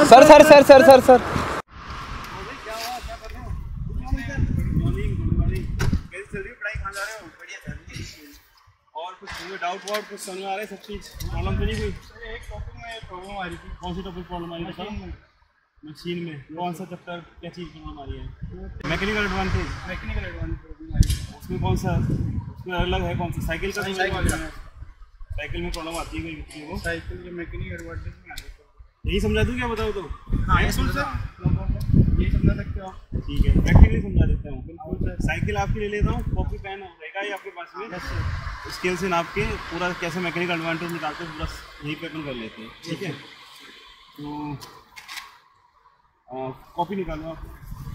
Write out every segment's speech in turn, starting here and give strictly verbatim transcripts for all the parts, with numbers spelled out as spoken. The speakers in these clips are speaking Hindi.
Sir sir sir sir sir sir और कुछ डाउट वाउट कुछ समझ आ रहा है? सब चीज़ प्रॉब्लम तो नहीं कोई? एक टॉपिक में प्रॉब्लम आ रही थी। कौन सी टॉपिक प्रॉब्लम आ रही है? मशीन में कौन सा चैप्टर क्या चीज़ प्रॉब्लम आ रही है? Mechanical advantage. मैकेनिकल एडवांटेज उसमें कौन सा उसमें अलग है? कौन सा साइकिल का? साइकिल में प्रॉब्लम आती है कोई व्यक्ति को? साइकिल के मैकेनिकल एडवांटेज में आ रही है। यही समझा दूँ क्या? बताओ तो। हाँ ये समझ यही समझा सकते हो आप? ठीक है, प्रैक्टिकली समझा देता हूँ। बिल्कुल। साइकिल आपकी ले लेता हूँ, कॉपी पेन रहेगा ही आपके पास में। स्केल से नाप के पूरा कैसे मैकेनिकल एडवांटेज निकालते हैं पूरा यही पैटर्न कर लेते हैं। ठीक है, तो कॉपी निकालो आप।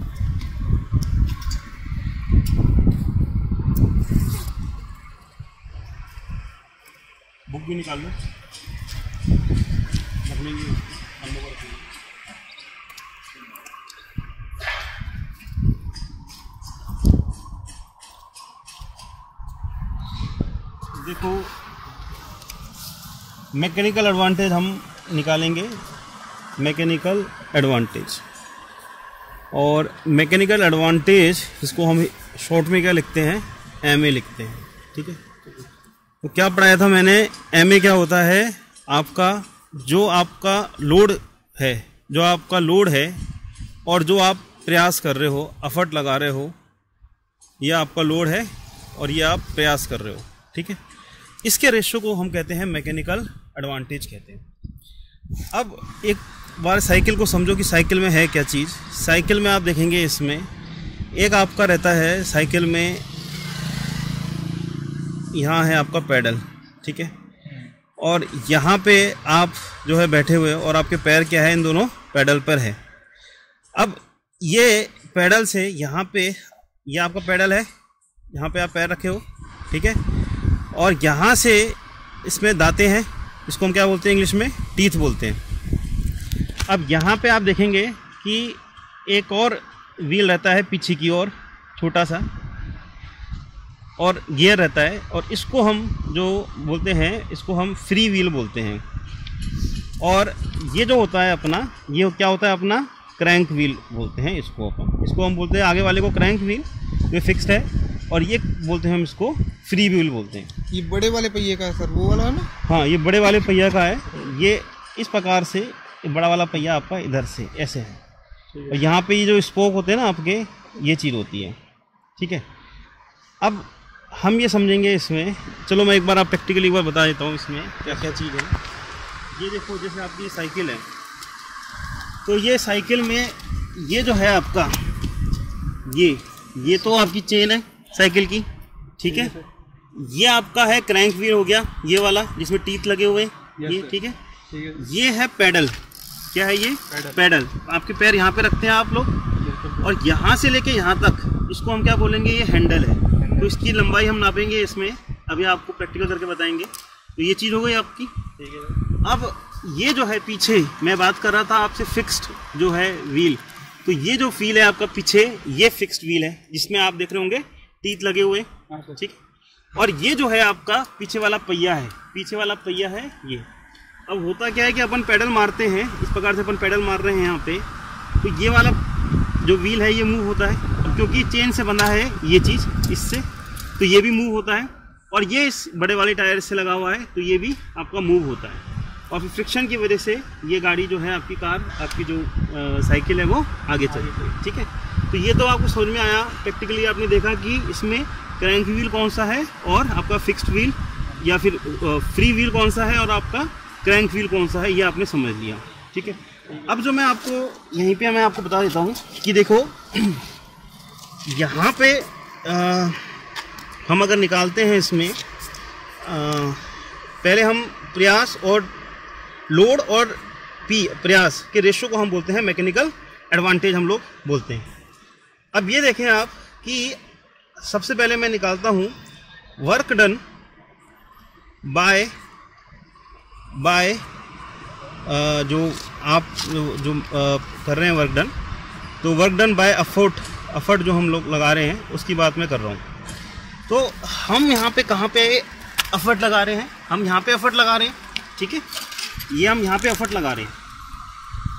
बुक भी निकाल लो, रख लेंगे हम लोग। देखो मैकेनिकल एडवांटेज हम निकालेंगे, मैकेनिकल एडवांटेज। और मैकेनिकल एडवांटेज इसको हम शॉर्ट में क्या लिखते हैं? एम ए लिखते हैं। ठीक है, तो क्या पढ़ाया था मैंने? एम ए क्या होता है? आपका जो आपका लोड है, जो आपका लोड है और जो आप प्रयास कर रहे हो, एफर्ट लगा रहे हो, यह आपका लोड है और ये आप प्रयास कर रहे हो। ठीक है, इसके रेशो को हम कहते हैं मैकेनिकल एडवांटेज कहते हैं। अब एक बार साइकिल को समझो कि साइकिल में है क्या चीज़। साइकिल में आप देखेंगे इसमें एक आपका रहता है, साइकिल में यहाँ है आपका पैडल। ठीक है, और यहाँ पे आप जो है बैठे हुए और आपके पैर क्या है? इन दोनों पैडल पर है। अब ये पैडल से यहाँ पे, ये आपका पैडल है, यहाँ पे आप पैर रखे हो। ठीक है, और यहाँ से इसमें दांतें हैं, इसको हम क्या बोलते हैं इंग्लिश में? टीथ बोलते हैं। अब यहाँ पे आप देखेंगे कि एक और व्हील रहता है पीछे की ओर, छोटा सा, और गियर रहता है, और इसको हम जो बोलते हैं, इसको हम फ्री व्हील बोलते हैं। और ये जो होता है अपना, ये क्या होता है अपना? क्रैंक व्हील बोलते हैं इसको अपन। इसको हम बोलते हैं आगे वाले को क्रैंक व्हील, ये फिक्स्ड है, और ये बोलते हैं हम इसको फ्री व्हील बोलते हैं। ये बड़े वाले पहिए का है सर, वो वाला है ना? हाँ, ये बड़े वाले पहिया का है। ये इस प्रकार से, ये बड़ा वाला पहिया आपका इधर से ऐसे है, और यहाँ पे ये जो स्पोक होते हैं ना आपके, ये चीज़ होती है। ठीक है, अब हम ये समझेंगे इसमें। चलो मैं एक बार आप प्रैक्टिकली एक बार बता देता हूँ इसमें क्या क्या चीज़ है। ये देखो, जैसे आपकी साइकिल है, तो ये साइकिल में ये जो है आपका, ये ये तो आपकी चेन है साइकिल की। ठीक है, ये आपका है क्रैंक व्हील हो गया, ये वाला जिसमें टीथ लगे हुए हैं ये। ठीक है, ये है पैडल। क्या है ये? पैडल। पैडल आपके पैर यहाँ पे रखते हैं आप लोग, और यहाँ से लेके यहाँ तक इसको हम क्या बोलेंगे? ये हैंडल है। तो इसकी लंबाई हम नापेंगे इसमें, अभी आपको प्रैक्टिकल करके बताएंगे। तो ये चीज़ हो गई आपकी। ठीक है, अब ये जो है पीछे मैं बात कर रहा था आपसे, फिक्स्ड जो है व्हील, तो ये जो व्हील है आपका पीछे, ये फिक्स्ड व्हील है जिसमें आप देख रहे होंगे टीथ लगे हुए। ठीक, और ये जो है आपका पीछे वाला पहिया है, पीछे वाला पहिया है ये। अब होता क्या है कि अपन पैडल मारते हैं, इस प्रकार से अपन पैडल मार रहे हैं यहाँ पे, तो ये वाला जो व्हील है ये मूव होता है, और क्योंकि चेन से बंधा है ये चीज़ इससे, तो ये भी मूव होता है। और ये इस बड़े वाले टायर से लगा हुआ है, तो ये भी आपका मूव होता है। और फिर फ्रिक्शन की वजह से ये गाड़ी जो है आपकी कार, आपकी जो आ, साइकिल है वो आगे चलती है। ठीक है, तो ये तो आपको समझ में आया। प्रैक्टिकली आपने देखा कि इसमें क्रैंक व्हील कौन सा है और आपका फिक्स्ड व्हील या फिर फ्री व्हील कौन सा है और आपका क्रैंक व्हील कौन सा है, ये आपने समझ लिया। ठीक है, अब जो मैं आपको यहीं पे मैं आपको बता देता हूँ कि देखो यहाँ पे आ, हम अगर निकालते हैं इसमें आ, पहले हम प्रयास और लोड और पी प्रयास के रेशो को हम बोलते हैं मैकेनिकल एडवांटेज, हम लोग बोलते हैं। अब ये देखें आप कि सबसे पहले मैं निकालता हूँ वर्क डन बाय बाय जो आप जो, जो आ, कर रहे हैं वर्क डन, तो work done by effort, effort जो हम लोग लगा रहे हैं उसकी बात मैं कर रहा हूँ। तो हम यहाँ पे कहाँ पे एफर्ट लगा रहे हैं? हम यहाँ पे एफर्ट लगा रहे हैं। ठीक है, ये हम यहाँ पे एफर्ट लगा रहे हैं।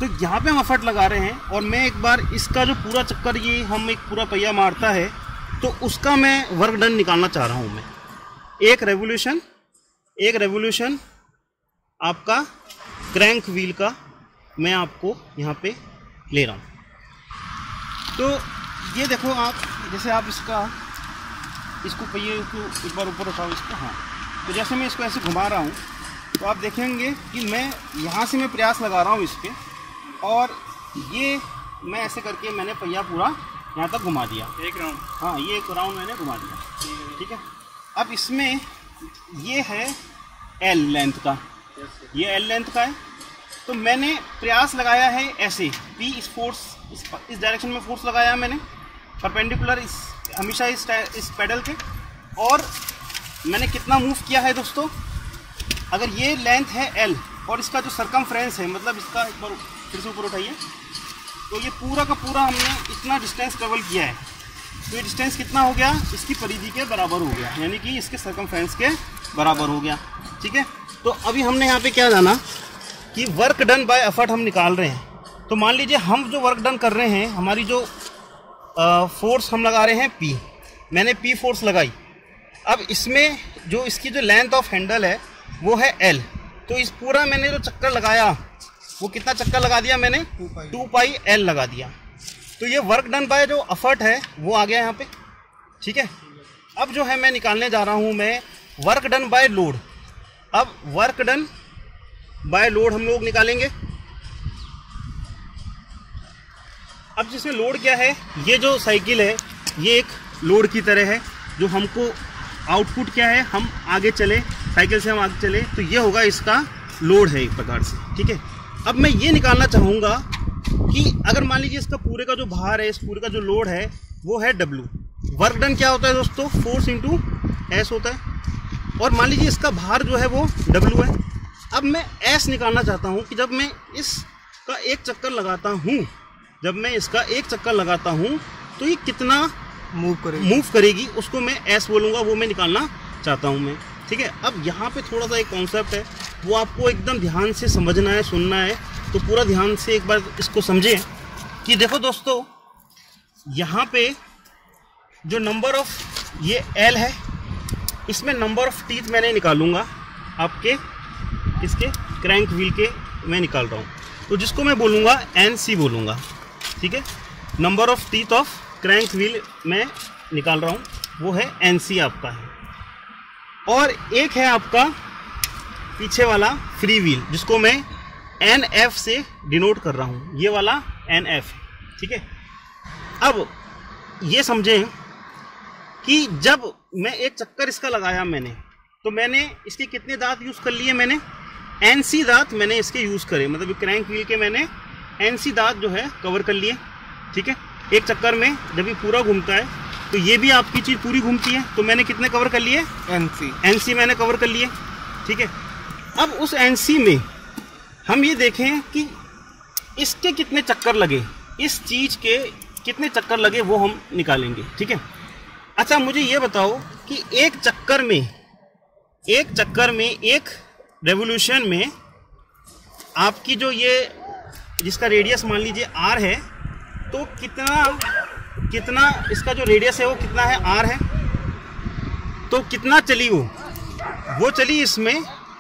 तो यहाँ पे हम एफर्ट लगा रहे हैं और मैं एक बार इसका जो पूरा चक्कर ये हम एक पूरा पहिया मारता है तो उसका मैं वर्क डन निकालना चाह रहा हूँ। मैं एक रेवोल्यूशन एक रेवोल्यूशन आपका क्रैंक व्हील का मैं आपको यहाँ पे ले रहा हूँ। तो ये देखो आप, जैसे आप इसका इसको पहिए को एक बार ऊपर उठाओ इसको, हाँ, तो जैसे मैं इसको ऐसे घुमा रहा हूँ तो आप देखेंगे कि मैं यहाँ से मैं प्रयास लगा रहा हूँ इस पर और ये मैं ऐसे करके मैंने पहिया पूरा यहाँ तक घुमा दिया, एक राउंड, हाँ ये एक राउंड मैंने घुमा दिया, ठीक है। अब इसमें ये है एल लेंथ का, ये एल लेंथ का है, तो मैंने प्रयास लगाया है ऐसे पी इस फोर्स इस, इस डायरेक्शन में फोर्स लगाया मैंने परपेंडिकुलर इस हमेशा इस इस पेडल के, और मैंने कितना मूव किया है दोस्तों, अगर ये लेंथ है एल और इसका जो सरकमफ्रेंस है, मतलब इसका एक बार फिर से ऊपर उठाइए, तो ये पूरा का पूरा हमने इतना डिस्टेंस ट्रेवल किया है, तो ये डिस्टेंस कितना हो गया, इसकी परिधि के बराबर हो गया, यानी कि इसके सरकमफ्रेंस के बराबर हो गया, ठीक है। तो अभी हमने यहाँ पे क्या जाना कि वर्क डन बाय एफर्ट हम निकाल रहे हैं। तो मान लीजिए हम जो वर्क डन कर रहे हैं, हमारी जो आ, फोर्स हम लगा रहे हैं पी, मैंने पी फोर्स लगाई। अब इसमें जो इसकी जो लेंथ ऑफ हैंडल है वो है एल, तो इस पूरा मैंने जो चक्कर लगाया वो कितना चक्कर लगा दिया मैंने, टू पाई एल लगा दिया। तो ये वर्क डन बाय जो एफर्ट है वो आ गया यहाँ पे, ठीक है। अब जो है मैं निकालने जा रहा हूँ मैं वर्क डन बाय लोड। अब वर्क डन बाय लोड हम लोग निकालेंगे। अब जिसमें लोड क्या है, ये जो साइकिल है ये एक लोड की तरह है, जो हमको आउटपुट क्या है, हम आगे चले साइकिल से हम आगे चले तो ये होगा इसका लोड है एक प्रकार से, ठीक है। अब मैं ये निकालना चाहूँगा कि अगर मान लीजिए इसका पूरे का जो भार है, इस पूरे का जो लोड है वो है डब्लू। वर्क डन क्या होता है दोस्तों, फोर्स इंटू एस होता है, और मान लीजिए इसका भार जो है वो डब्लू है। अब मैं एस निकालना चाहता हूँ कि जब मैं इसका एक चक्कर लगाता हूँ जब मैं इसका एक चक्कर लगाता हूँ तो ये कितना मूव करेगी मूव करेगी उसको मैं एस बोलूँगा, वो मैं निकालना चाहता हूँ मैं, ठीक है। अब यहाँ पे थोड़ा सा एक कॉन्सेप्ट है वो आपको एकदम ध्यान से समझना है, सुनना है, तो पूरा ध्यान से एक बार इसको समझें कि देखो दोस्तों, यहाँ पे जो नंबर ऑफ ये एल है, इसमें नंबर ऑफ टीथ मैंने निकालूंगा आपके इसके क्रैंक व्हील के मैं निकाल रहा हूँ, तो जिसको मैं बोलूँगा एन सी बोलूँगा, ठीक है। Number of teeth of crank wheel मैं निकाल रहा हूँ, वो है एन सी आपका है। और एक है आपका पीछे वाला फ्री व्हील, जिसको मैं एन एफ से डिनोट कर रहा हूँ, ये वाला एन एफ, ठीक है। अब ये समझें कि जब मैं एक चक्कर इसका लगाया मैंने, तो मैंने इसके कितने दांत यूज़ कर लिए, मैंने एन सी दांत मैंने इसके यूज़ करे, मतलब क्रैंक व्हील के मैंने एन सी दांत जो है कवर कर लिए, ठीक है। एक चक्कर में जब ये पूरा घूमता है तो ये भी आपकी चीज़ पूरी घूमती है, तो मैंने कितने कवर कर लिए, एन सी एन सी मैंने कवर कर लिए, ठीक है। अब उस एन सी में हम ये देखें कि इसके कितने चक्कर लगे, इस चीज़ के कितने चक्कर लगे वो हम निकालेंगे, ठीक है। अच्छा मुझे ये बताओ कि एक चक्कर में एक चक्कर में एक रेवोल्यूशन में आपकी जो ये जिसका रेडियस मान लीजिए आर है, तो कितना कितना इसका जो रेडियस है वो कितना है, आर है, तो कितना चली वो वो चली इसमें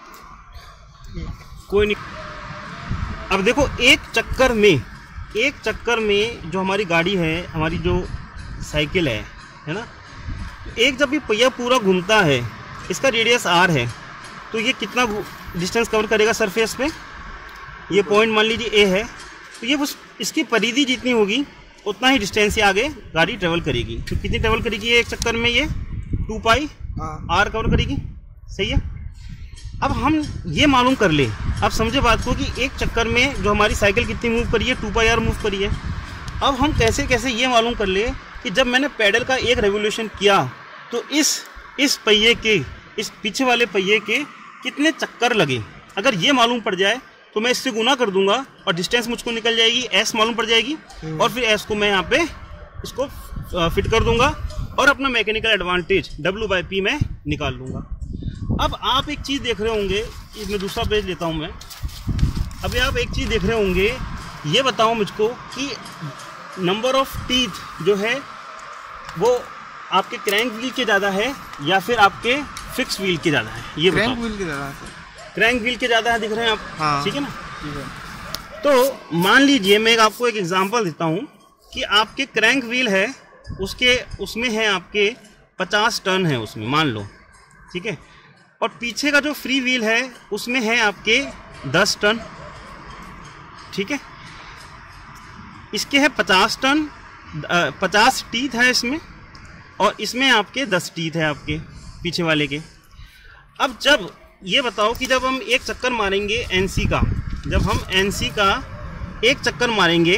कोई नहीं। अब देखो एक चक्कर में एक चक्कर में जो हमारी गाड़ी है, हमारी जो साइकिल है है ना, एक जब ये पहिया पूरा घूमता है, इसका रेडियस आर है, तो ये कितना डिस्टेंस कवर करेगा सरफेस पे, ये पॉइंट मान लीजिए ए है, तो ये उस इसकी परिधि जितनी होगी उतना ही डिस्टेंस से आगे गाड़ी ट्रेवल करेगी। तो कितनी ट्रेवल करेगी ये एक चक्कर में, ये टू पाई आर कवर करेगी, सही है। अब हम ये मालूम कर ले, अब समझे बात को कि एक चक्कर में जो हमारी साइकिल कितनी मूव करी है, टू पाई आर मूव करी है। अब हम कैसे कैसे ये मालूम कर ले कि जब मैंने पैडल का एक रेवोल्यूशन किया तो इस इस पहिए के इस पीछे वाले पहिए के कितने चक्कर लगे। अगर ये मालूम पड़ जाए तो मैं इससे गुना कर दूंगा और डिस्टेंस मुझको निकल जाएगी, एस मालूम पड़ जाएगी, और फिर एस को मैं यहाँ पे इसको फिट कर दूंगा और अपना mechanical advantage W by P में निकाल लूँगा। अब आप एक चीज़ देख रहे होंगे, इसमें दूसरा पेज लेता हूँ मैं। अभी आप एक चीज़ देख रहे होंगे ये बताओ मुझको कि नंबर ऑफ टीथ जो है वो आपके क्रैंक व्हील के ज़्यादा है या फिर आपके फिक्स व्हील के ज़्यादा है, ये क्रैंक बताओ। व्हील के ज़्यादा है सर। क्रैंक व्हील के ज़्यादा है, दिख रहे हैं आप? हाँ। ठीक है ना। ठीक है। तो मान लीजिए मैं आपको एक एग्जांपल देता हूँ कि आपके क्रैंक व्हील है, उसके उसमें है आपके पचास टन है उसमें, मान लो, ठीक है। और पीछे का जो फ्री व्हील है उसमें है आपके दस टन, ठीक है। इसके है पचास टन, पचास टीथ है इसमें, और इसमें आपके दस टीथ है आपके पीछे वाले के। अब जब ये बताओ कि जब हम एक चक्कर मारेंगे एनसी का, जब हम एनसी का एक चक्कर मारेंगे,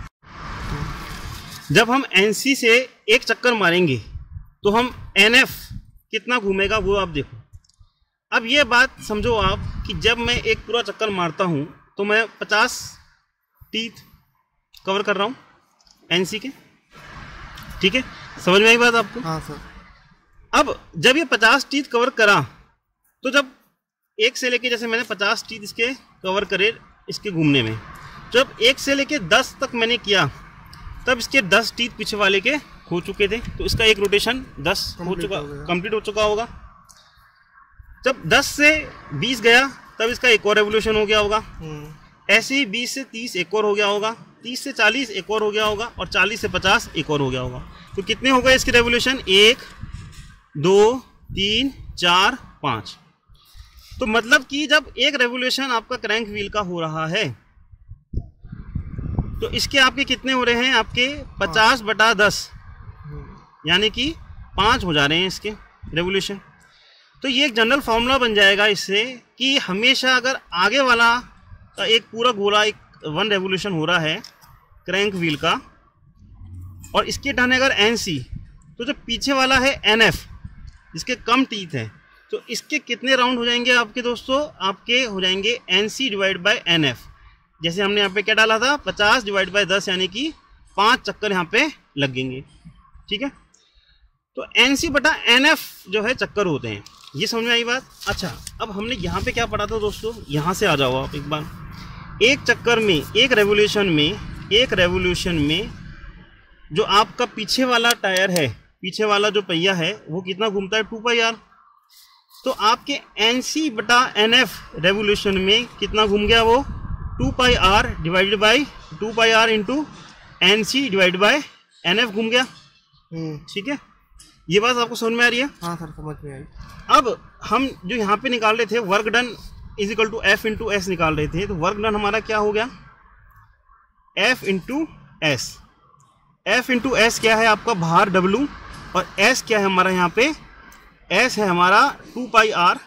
जब हम एनसी से एक चक्कर मारेंगे तो हम एनएफ कितना घूमेगा वो आप देखो। अब ये बात समझो आप कि जब मैं एक पूरा चक्कर मारता हूँ तो मैं पचास टीथ कवर कर रहा हूँ एनसी के, ठीक है। समझ में आई बात आपको? हाँ सर। अब जब ये पचास टीथ कवर करा तो जब एक से लेके, जैसे मैंने पचास टीथ इसके कवर करे इसके घूमने में, जब एक से लेके दस तक मैंने किया तब इसके दस टीथ पीछे वाले के हो चुके थे, तो इसका एक रोटेशन दस हो चुका, कंप्लीट हो चुका होगा। जब दस से बीस गया तब इसका एक और रेवोल्यूशन हो गया होगा। ऐसे ही बीस से तीस एक और हो गया होगा, तीस से चालीस एक और हो गया होगा, और चालीस से पचास एक और हो गया होगा। तो कितने हो गए इसके रेवोल्यूशन? एक, दो, तीन, चार, पाँच। तो मतलब कि जब एक रेवोल्यूशन आपका क्रैंक व्हील का हो रहा है तो इसके आपके कितने हो रहे हैं? आपके पचास बटा दस, यानी कि पाँच हो जा रहे हैं इसके रेवोल्यूशन। तो ये एक जनरल फार्मूला बन जाएगा इससे कि हमेशा अगर आगे वाला का एक पूरा गोला एक वन रेवोल्यूशन हो रहा है क्रैंक व्हील का, और इसके टर्न अगर एन सी, तो जो पीछे वाला है एन एफ जिसके कम टीथ है, तो इसके कितने राउंड हो जाएंगे आपके दोस्तों? आपके हो जाएंगे N C divide by N F. जैसे हमने यहाँ पे क्या डाला था, पचास डिवाइड बाई दस, यानी कि पाँच चक्कर यहाँ पे लगेंगे, ठीक है। तो एन सी बटा एन एफ जो है चक्कर होते हैं। ये समझ में आई बात? अच्छा, अब हमने यहाँ पे क्या पढ़ा था दोस्तों, यहाँ से आ जाओ आप एक बार। एक चक्कर में, एक रेवोल्यूशन में, एक रेवोल्यूशन में जो आपका पीछे वाला टायर है, पीछे वाला जो पहिया है, वो कितना घूमता है? Two pi R. तो आपके एन सी बटा एन एफ रेवोल्यूशन में कितना घूम गया? वो two pi R divided by two pi R into N C divide by N F घूम गया, ठीक है। ये बात आपको समझ में आ रही है? हाँ सर, समझ में आई। अब हम जो यहाँ पे निकाल रहे थे work done is equal to F into S निकाल रहे थे, तो वर्क डन हमारा क्या हो गया? F into S. F into S क्या है आपका? भार डब्लू, और एस क्या है हमारा यहाँ पे? एस है हमारा two pi R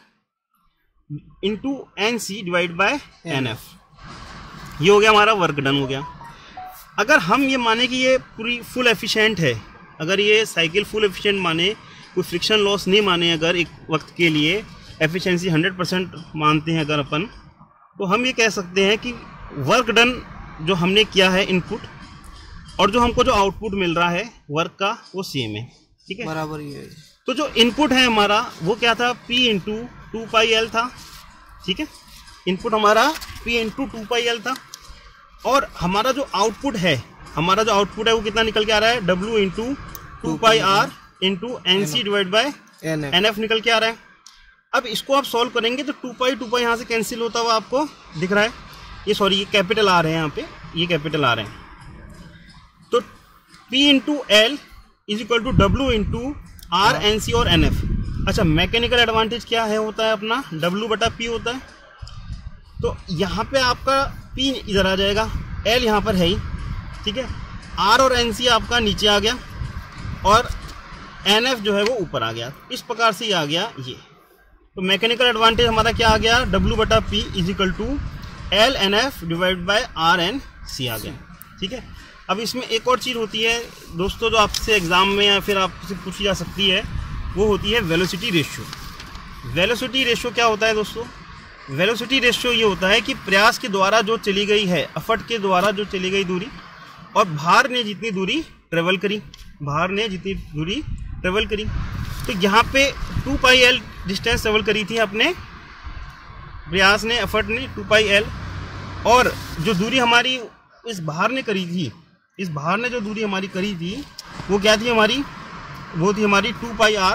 into N C divide by N F. ये हो गया हमारा वर्क डन हो गया। अगर हम ये माने कि ये पूरी फुल एफिशिएंट है, अगर ये साइकिल फुल एफिशिएंट माने, कोई फ्रिक्शन लॉस नहीं माने, अगर एक वक्त के लिए एफिशिएंसी हंड्रेड परसेंट मानते हैं अगर अपन, तो हम ये कह सकते हैं कि वर्क डन जो हमने किया है इनपुट, और जो हमको जो आउटपुट मिल रहा है वर्क का, वो सेम है, ठीक है, बराबर ही है। तो जो इनपुट है हमारा वो क्या था? P into two pi L था, ठीक है। इनपुट हमारा P into two pi L था, और हमारा जो आउटपुट है, हमारा जो आउटपुट है वो कितना निकल के आ रहा है? W into two pi R into N C divide by N F निकल के आ रहा है। अब इसको आप सॉल्व करेंगे तो टू पाई टू पाई यहाँ से कैंसिल होता हुआ आपको दिख रहा है। ये सॉरी ये कैपिटल आ रहे हैं यहाँ पे, ये कैपिटल आ रहे हैं। तो P into L is equal to W into R N C और एन एफ। अच्छा, मैकेनिकल एडवांटेज क्या है होता है अपना? W बटा P होता है। तो यहाँ पे आपका P इधर आ जाएगा, L यहाँ पर है ही, ठीक है। R और एन सी आपका नीचे आ गया, और एन एफ जो है वो ऊपर आ गया। इस प्रकार से ये आ गया ये। तो मैकेनिकल एडवांटेज हमारा क्या आ गया? W बटा P is equal to L N F divide by R N C आ गया, ठीक है। अब इसमें एक और चीज़ होती है दोस्तों, जो आपसे एग्जाम में या फिर आपसे पूछी जा सकती है, वो होती है वेलोसिटी रेशियो। वेलोसिटी रेशियो क्या होता है दोस्तों? वेलोसिटी रेशियो ये होता है कि प्रयास के द्वारा जो चली गई है, एफर्ट के द्वारा जो चली गई दूरी, और भार ने जितनी दूरी ट्रेवल करी, भार ने जितनी दूरी ट्रेवल करी। तो यहाँ पे two pi L distance travel करी थी अपने प्रयास ने, एफर्ट ने, टू पाई एल, और जो दूरी हमारी इस बाहर ने करी थी, इस बाहर ने जो दूरी हमारी करी थी वो क्या थी हमारी, वो थी हमारी two pi R,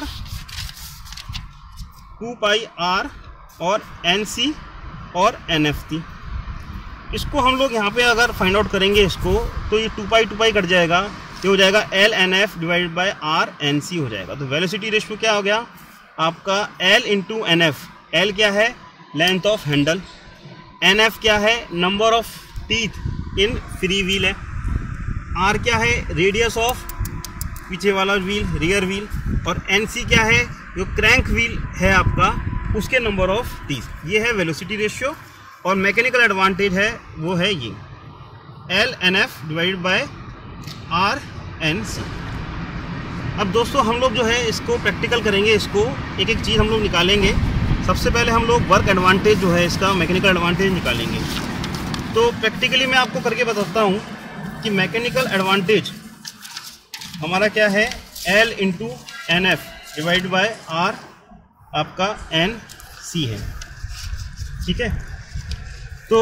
two pi R और एन सी और एन एफ थी। इसको हम लोग यहाँ पे अगर फाइंड आउट करेंगे इसको, तो ये two pi two pi cut जाएगा, ये हो जाएगा L N F divided by R N C हो जाएगा। तो वेलोसिटी रेशियो क्या हो गया आपका, L into N F. L क्या है, length of handle, N F क्या है, number of teeth in free wheel है, आर क्या है, रेडियस ऑफ पीछे वाला व्हील, रियर व्हील, और एन सी क्या है, जो क्रैंक व्हील है आपका उसके नंबर ऑफ टीथ। ये है वेलोसिटी रेशियो। और मैकेनिकल एडवांटेज है वो है ये L N F divided by R N C. अब दोस्तों हम लोग जो है इसको प्रैक्टिकल करेंगे, इसको एक एक चीज़ हम लोग निकालेंगे। सबसे पहले हम लोग वर्क एडवांटेज जो है इसका, मैकेनिकल एडवांटेज निकालेंगे। तो प्रैक्टिकली मैं आपको करके बताता हूँ कि मैकेनिकल एडवांटेज हमारा क्या है, L into N F divide by R आपका एन सी है, ठीक है। तो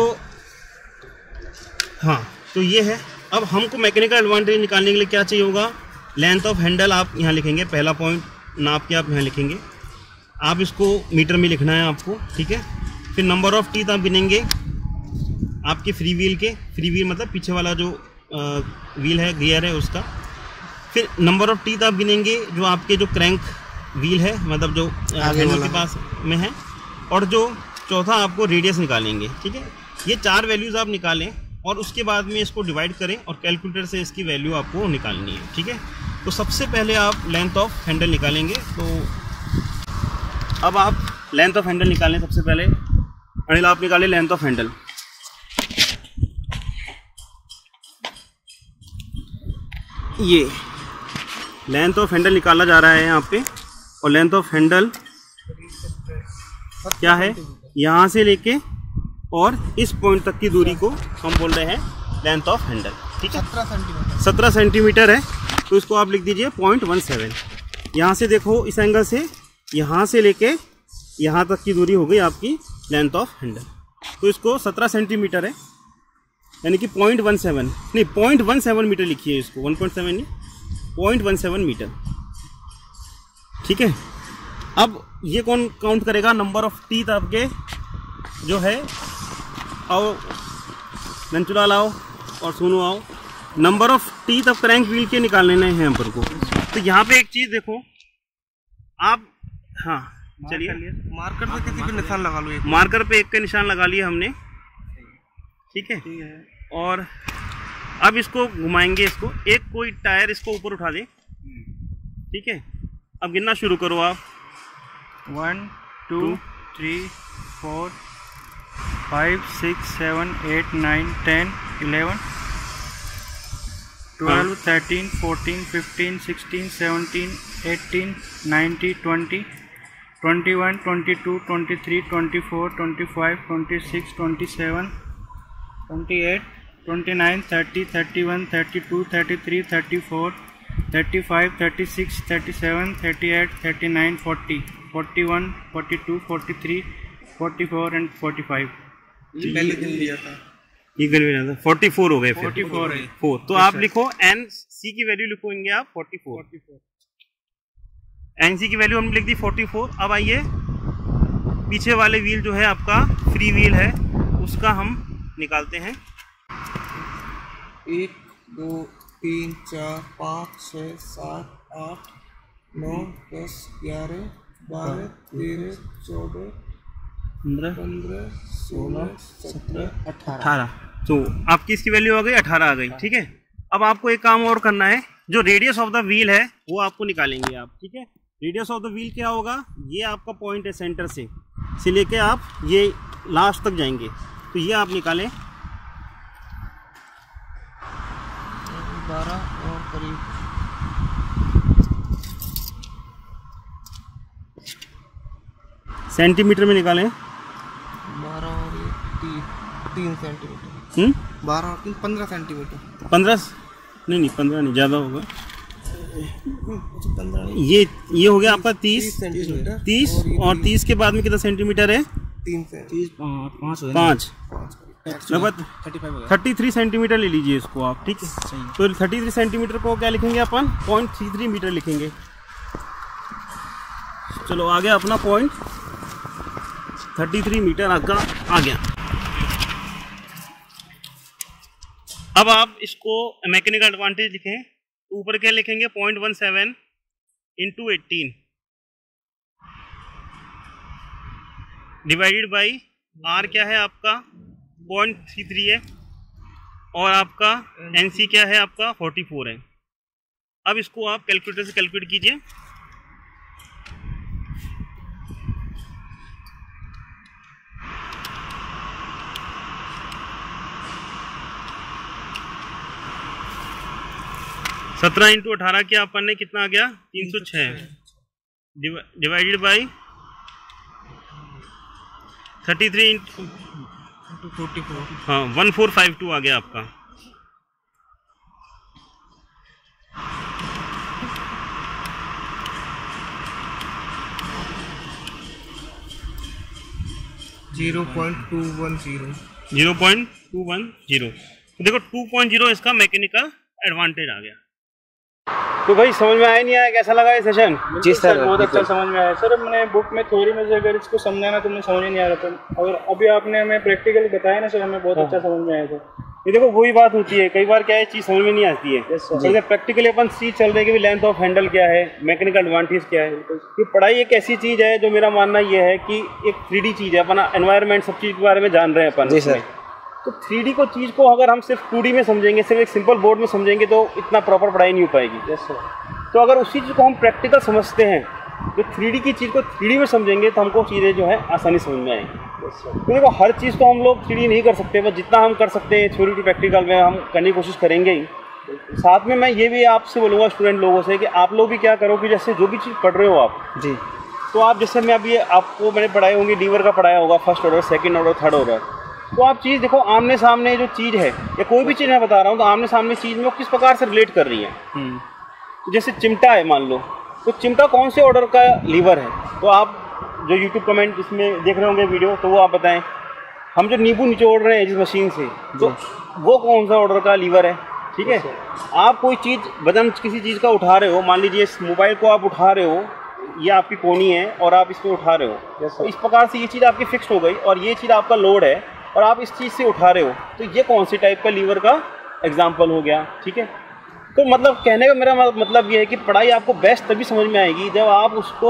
हाँ, तो ये है। अब हमको मैकेनिकल एडवांटेज निकालने के लिए क्या चाहिए होगा, लेंथ ऑफ हैंडल आप यहाँ लिखेंगे, पहला पॉइंट नाप के आप यहाँ लिखेंगे, आप इसको मीटर में लिखना है आपको, ठीक है। फिर नंबर ऑफ टीथ आप गिनेंगे आपके फ्री व्हील के, फ्री व्हील मतलब पीछे वाला जो व्हील है, गियर है उसका। फिर नंबर ऑफ टीथ आप गिनेंगे जो आपके जो क्रैंक व्हील है, मतलब जो हैंडल के पास में है, और जो चौथा आपको रेडियस निकालेंगे, ठीक है। ये चार वैल्यूज़ आप निकालें और उसके बाद में इसको डिवाइड करें और कैलकुलेटर से इसकी वैल्यू आपको निकालनी है, ठीक है। तो सबसे पहले आप लेंथ ऑफ हैंडल निकालेंगे। तो अब आप लेंथ ऑफ हैंडल निकालें। सबसे पहले अनिल आप निकालें लेंथ ऑफ हैंडल। ये लेंथ ऑफ हैंडल निकाला जा रहा है यहाँ पे, और लेंथ ऑफ हैंडल क्या है, यहाँ से लेके और इस पॉइंट तक की दूरी को हम बोल रहे हैं लेंथ ऑफ हैंडल, ठीक है। सत्रह सेंटीमीटर सत्रह सेंटीमीटर है, तो इसको आप लिख दीजिए पॉइंट वन सेवन। यहाँ से देखो इस एंगल से यहाँ से लेके यहाँ तक की दूरी हो गई आपकी लेंथ ऑफ हैंडल। तो इसको सत्रह सेंटीमीटर है, यानी कि पॉइंट वन सेवन नहीं पॉइंट वन सेवन मीटर लिखिए इसको, वन पॉइंट सेवन नहीं पॉइंट वन सेवन मीटर, ठीक है। अब ये कौन काउंट करेगा, नंबर ऑफ टीथ आपके जो है, आओ नंचुला लाओ और सुनो आओ, नंबर ऑफ टीथ अब क्रैंक व्हील के निकालने हैं हम पर को। तो यहाँ पे एक चीज़ देखो आप, हाँ चलिए मार्कर पे किसी पे निशान लगा लो, एक मार्कर पे एक का निशान लगा लिया हमने, ठीक है। और अब इसको घुमाएंगे, इसको एक कोई टायर इसको ऊपर उठा दे, ठीक है। अब गिनना शुरू करो आप, one two three four five six seven eight nine ten eleven twelve thirteen fourteen fifteen sixteen seventeen eighteen nineteen twenty twenty one twenty two twenty three twenty four twenty five twenty six twenty seven twenty eight twenty nine thirty thirty one thirty two thirty three thirty four thirty five thirty six thirty seven thirty eight thirty nine forty forty one forty two forty three forty four and forty five. पहले दिन लिया था, ये वैल्यू था फोर्टी फोर हो गए, फोर्टी फोर है फोर। तो आप लिखो एन सी की वैल्यू लिखोगे आप फोर्टी फोर, एन सी की वैल्यू हमने लिख दी फोर्टी फोर। अब आइए पीछे वाले व्हील जो है आपका फ्री व्हील है उसका हम निकालते हैं। एक दो तीन चार पाँच छः सात आठ नौ दस ग्यारह बारह तेरह चौदह पंद्रह पंद्रह सोलह सत्रह अठारह अठारह। तो आपकी इसकी वैल्यू आ गई अठारह आ गई, ठीक है। अब आपको एक काम और करना है, जो रेडियस ऑफ द व्हील है वो आपको निकालेंगे आप, ठीक है। रेडियस ऑफ द व्हील क्या होगा, ये आपका पॉइंट है सेंटर से से लेके आप ये लास्ट तक जाएंगे, तो ये आप निकालें। बारह और करीब सेंटीमीटर में निकालें, बारह और ये तीन तीन सेंटीमीटर हम्म बारह और तीन पंद्रह सेंटीमीटर पंद्रह नहीं नहीं पंद्रह नहीं, ज़्यादा होगा। पंद्रह ये ये हो गया आपका तीस सेंटीमीटर तीस और तीस के बाद में कितना सेंटीमीटर है, तीन सेंटीमीटर पाँच पाँच। पाँच लगभग थर्टी थ्री सेंटीमीटर ले लीजिए इसको आप, ठीक है। तो थर्टी थ्री सेंटीमीटर को क्या लिखेंगे अपन, पॉइंट थ्री थ्री मीटर लिखेंगे। चलो आ गया अपना पॉइंट थर्टी थ्री मीटर आपका आ गया। अब आप इसको मैकेनिकल एडवांटेज लिखें, ऊपर क्या लिखेंगे, point one seven into eighteen divided by R क्या है आपका पॉइंट थ्री थ्री है, और आपका एन सी क्या है आपका फोर्टी फोर है। अब इसको आप कैलकुलेटर से कैलकुलेट कीजिए। सत्रह इंटू अठारह क्या अपन ने कितना आ गया, तीन सौ छः divided by thirty three into forty four, हाँ वन फोर फाइव टू आ गया आपका। Zero point two one zero zero point two one zero तो देखो टू पॉइंट जीरो इसका मैकेनिकल एडवांटेज आ गया। तो भाई समझ में आया नहीं आया, कैसा लगा ये सेशन? जी सर, बहुत अच्छा समझ में आया सर। मैंने बुक में थ्योरी में से अगर इसको समझाना तो मुझे समझ नहीं आ रहा था, और अभी आपने हमें प्रैक्टिकल बताया ना सर, हमें बहुत अच्छा समझ में आया सर। ये देखो वही बात होती है, कई बार क्या है चीज़ समझ में नहीं आती है। जैसे प्रैक्टिकली अपन चीज़ चल रही है कि लेंथ ऑफ हैंडल क्या है, मैकेनिकल एडवांटेज क्या है। कि पढ़ाई एक ऐसी चीज़ है जो मेरा मानना ये है कि एक थ्री डी चीज़ है, अपना एनवायरनमेंट सब चीज़ के बारे में जान रहे हैं अपन। जी सर। तो थ्री डी को चीज़ को अगर हम सिर्फ टू डी में समझेंगे, सिर्फ एक सिंपल बोर्ड में समझेंगे तो इतना प्रॉपर पढ़ाई नहीं हो पाएगी। Yes sir. तो अगर उसी चीज़ को हम प्रैक्टिकल समझते हैं, जो थ्री डी की चीज़ को थ्री डी में समझेंगे तो हमको चीज़ें जो है आसानी समझ में आएंगी। तो देखो हर चीज़ को हम लोग थ्री डी नहीं कर सकते, बस जितना हम कर सकते हैं थ्योरी टू प्रैक्टिकल में हम करने की कोशिश करेंगे ही। साथ में मैं ये भी आपसे बोलूँगा स्टूडेंट लोगों से कि आप लोग भी क्या करो कि जैसे जो भी चीज़ पढ़ रहे हो आप जी, तो आप जैसे मैं अभी आपको मैंने पढ़ाए होंगे लीवर का पढ़ाया होगा, first order, second order, third order. तो आप चीज़ देखो आमने सामने जो चीज़ है या कोई भी चीज़ मैं बता रहा हूँ तो आमने सामने चीज़ में वो किस प्रकार से रिलेट कर रही है। तो जैसे चिमटा है मान लो, तो चिमटा कौन से ऑर्डर का लीवर है, तो आप जो यूट्यूब कमेंट इसमें देख रहे होंगे वीडियो, तो वो आप बताएं। हम जो नींबू निचोड़ रहे हैं जिस मशीन से, तो वो कौन सा ऑर्डर का लीवर है, ठीक है। आप कोई चीज़ वजन किसी चीज़ का उठा रहे हो, मान लीजिए इस मोबाइल को आप उठा रहे हो, ये आपकी कोनी है और आप इसको उठा रहे हो, तो इस प्रकार से ये चीज़ आपकी फिक्स्ड हो गई और ये चीज़ आपका लोड है और आप इस चीज़ से उठा रहे हो, तो ये कौन सी टाइप का लीवर का एग्जाम्पल हो गया, ठीक है। तो मतलब कहने का मेरा मतलब ये है कि पढ़ाई आपको बेस्ट तभी समझ में आएगी जब आप उसको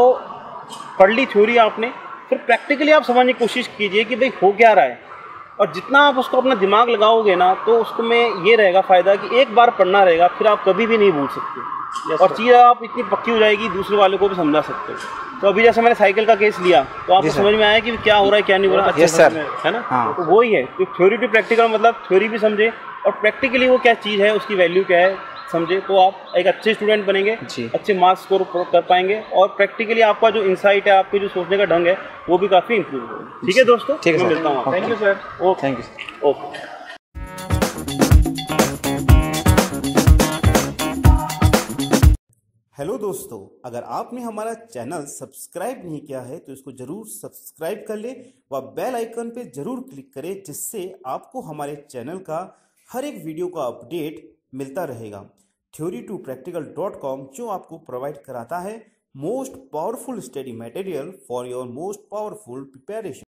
पढ़ ली थ्योरी आपने, फिर प्रैक्टिकली आप समझने की कोशिश कीजिए कि भाई हो क्या रहा है, और जितना आप उसको अपना दिमाग लगाओगे ना तो उसको में ये रहेगा फ़ायदा कि एक बार पढ़ना रहेगा, फिर आप कभी भी नहीं भूल सकते और चीज़ आप इतनी पक्की हो जाएगी दूसरे वालों को भी समझा सकते हो। तो अभी जैसे मैंने साइकिल का केस लिया तो आपको समझ में आया कि क्या हो रहा है क्या नहीं हो रहा, यस सर, है ना। हाँ। तो वही है, तो थ्योरी टू प्रैक्टिकल मतलब थ्योरी भी समझे और प्रैक्टिकली वो क्या चीज़ है, उसकी वैल्यू क्या है समझे, तो आप एक अच्छे स्टूडेंट बनेंगे, अच्छे मार्क्स स्कोर कर पाएंगे और प्रैक्टिकली आपका जो इंसाइट है, आपके जो सोचने का ढंग है वो भी काफ़ी इंप्रूव होगा। ठीक है दोस्तों, ठीक है, मैं मिलता हूँ। Thank you sir. Okay, thank you. Okay. Hello दोस्तों, अगर आपने हमारा चैनल सब्सक्राइब नहीं किया है तो इसको जरूर सब्सक्राइब कर ले व बेल आइकन पे जरूर क्लिक करें, जिससे आपको हमारे चैनल का हर एक वीडियो का अपडेट मिलता रहेगा। Theory to practical dot com जो आपको प्रोवाइड कराता है most powerful study material for your most powerful preparation.